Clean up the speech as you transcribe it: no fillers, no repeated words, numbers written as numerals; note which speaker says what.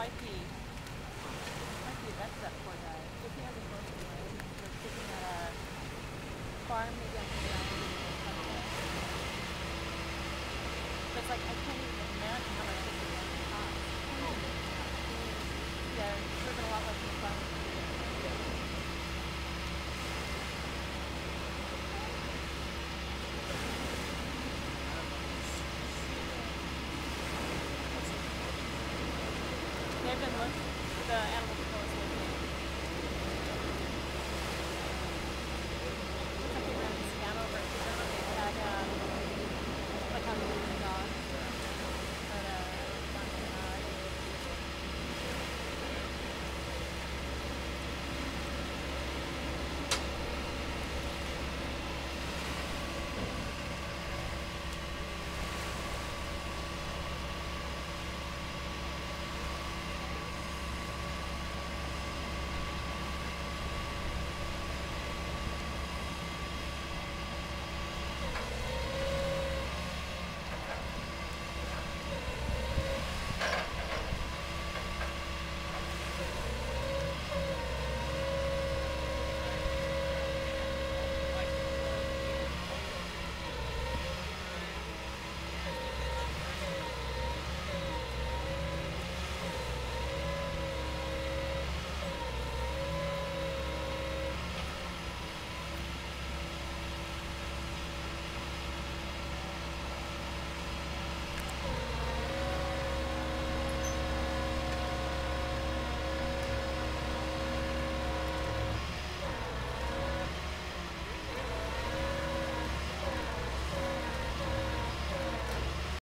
Speaker 1: be. Might be. That's that poor guy. If he has a broken leg, they're sitting at a farm maybe on the ground. But it's like I can't even imagine how much this is going to cost. Yeah, it's driven a lot less than the farm. They've been looked. The animals